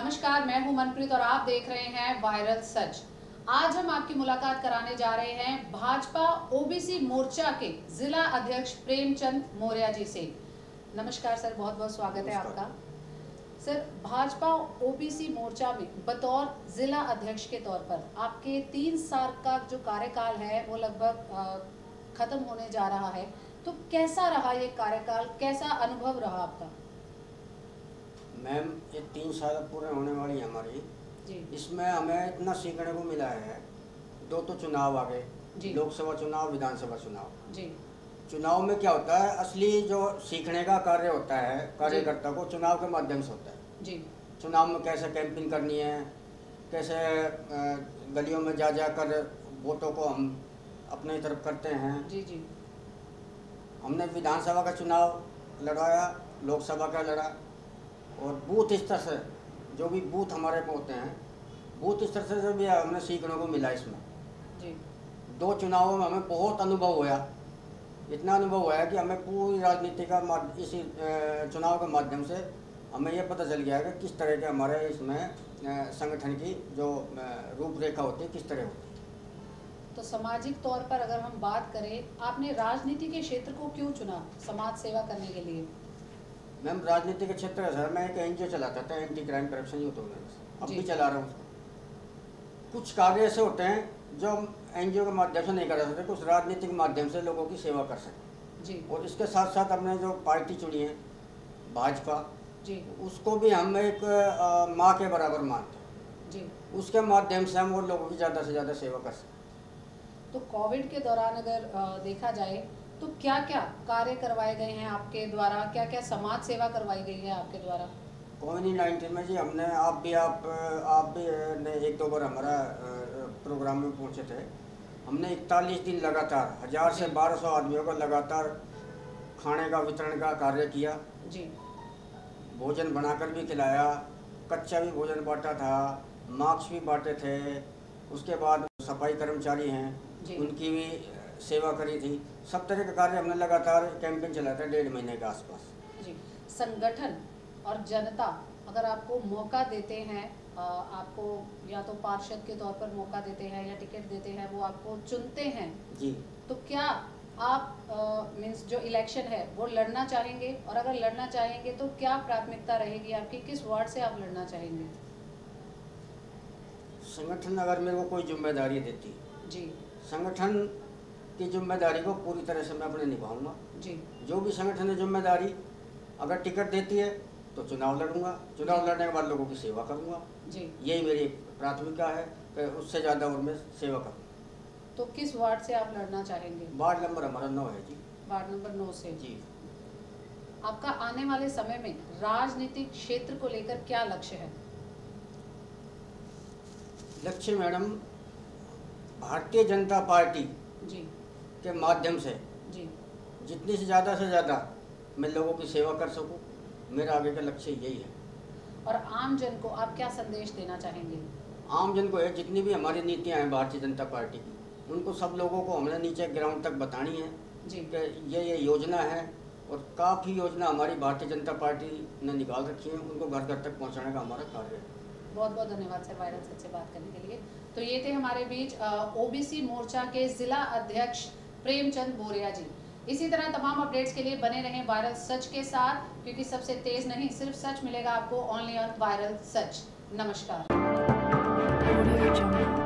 नमस्कार, मैं हूं मनप्रीत और आप देख रहे हैं वायरल सच। आज हम आपकी मुलाकात कराने जा रहे हैं भाजपा ओबीसी मोर्चा के जिला अध्यक्ष प्रेमचंद मौर्य जी से। नमस्कार सर, बहुत बहुत स्वागत है आपका। सर, भाजपा ओबीसी मोर्चा में बतौर जिला अध्यक्ष के तौर पर आपके 3 साल का जो कार्यकाल है वो लगभग खत्म होने जा रहा है, तो कैसा रहा ये कार्यकाल, कैसा अनुभव रहा आपका? मैम, ये 3 साल पूरे होने वाली है हमारी जी। इसमें हमें इतना सीखने को मिला है। 2 तो चुनाव आ गए, लोकसभा चुनाव, विधानसभा चुनाव जी। चुनाव में क्या होता है, असली जो सीखने का कार्य होता है कार्यकर्ता को चुनाव के माध्यम से होता है जी। चुनाव में कैसे कैंपिंग करनी है, कैसे गलियों में जा जाकर वोटों को हम अपनी तरफ करते हैं जी जी। हमने विधानसभा का चुनाव लड़ाया, लोकसभा का लड़ा, और बूथ स्तर से जो भी बूथ हमारे पे होते हैं, बूथ स्तर से भी हमें सीखने को मिला इसमें जी। 2 चुनावों में हमें बहुत अनुभव हुआ, इतना अनुभव हुआ कि हमें पूरी राजनीति का इसी चुनाव के माध्यम से हमें यह पता चल गया है कि किस तरह के हमारे इसमें संगठन की जो रूपरेखा होती है किस तरह होती है। तो सामाजिक तौर पर अगर हम बात करें, आपने राजनीति के क्षेत्र को क्यों चुना समाज सेवा करने के लिए? मैम, राजनीति के क्षेत्र है सर, मैं एक एनजीओ चलाता था, anti crime corruption youth organisation, अब भी चला रहा हूँ उसको। कुछ कार्य ऐसे होते हैं जो हम एनजीओ के माध्यम से नहीं कर सकते, कुछ राजनीति के माध्यम से लोगों की सेवा कर सकें जी। और इसके साथ साथ हमने जो पार्टी चुनी है भाजपा जी, उसको भी हम एक माँ के बराबर मानते हैं जी। उसके माध्यम से हम और लोगों की ज़्यादा से ज़्यादा सेवा कर सकें। तो कोविड के दौरान अगर देखा जाए तो क्या क्या कार्य करवाए गए हैं आपके द्वारा, क्या क्या समाज सेवा करवाई गई है आपके द्वारा? कोविड-19 में जी हमने आप भी ने 1-2 बार हमारा प्रोग्राम में पहुंचे थे। हमने 41 दिन लगातार 1000 से 1200 आदमियों को लगातार खाने का वितरण का कार्य किया जी। भोजन बनाकर भी खिलाया, कच्चा भी भोजन बांटा था, मास्क भी बांटे थे। उसके बाद सफाई कर्मचारी हैं उनकी भी सेवा करी थी। सब तरह के कार्य हमने लगातार कैंपेन चलाया था 1.5 महीने के आसपास जी। संगठन और जनता अगर आपको मौका देते हैं, आपको या तो पार्षद के तौर पर मौका देते हैं या टिकट देते हैं, वो आपको चुनते हैं जी, तो क्या आप मीन्स जो इलेक्शन है वो लड़ना चाहेंगे? और अगर लड़ना चाहेंगे तो क्या प्राथमिकता रहेगी आपकी, किस वार्ड से आप लड़ना चाहेंगे? संगठन अगर मेरे को कोई जिम्मेदारी देती जी, संगठन की जिम्मेदारी को पूरी तरह से मैं अपने निभाऊंगा जी। जो भी संगठन है जिम्मेदारी अगर टिकट देती है तो चुनाव लड़ूंगा, चुनाव लड़ने के बाद लोगों की सेवा करूंगा जी। यही मेरी प्राथमिकता है कि उससे ज़्यादा और मैं सेवा करूँ। तो किस वार्ड से आप लड़ना चाहेंगे? वार्ड नंबर हमारा 9 है जी। वार्ड नंबर 9 से जी। आपका आने वाले समय में राजनीतिक क्षेत्र को लेकर क्या लक्ष्य है? लक्ष्य मैडम, भारतीय जनता पार्टी जी के माध्यम से जी जितनी से ज़्यादा मैं लोगों की सेवा कर सकूं, मेरा आगे का लक्ष्य यही है। और आम जन को आप क्या संदेश देना चाहेंगे? आम जन को है, जितनी भी हमारी नीतियां हैं भारतीय जनता पार्टी की, उनको सब लोगों को हमने नीचे ग्राउंड तक बतानी है जी कि ये योजना है, और काफ़ी योजना हमारी भारतीय जनता पार्टी ने निकाल रखी है, उनको घर घर तक पहुँचाने का हमारा कार्य है। बहुत बहुत धन्यवाद सर वायरल सच से बात करने के लिए। तो ये थे हमारे बीच ओबीसी मोर्चा के जिला अध्यक्ष प्रेमचंद मौर्य जी। इसी तरह तमाम अपडेट्स के लिए बने रहें वायरल सच के साथ, क्योंकि सबसे तेज नहीं सिर्फ सच मिलेगा आपको, ओनली ऑन वायरल सच। नमस्कार।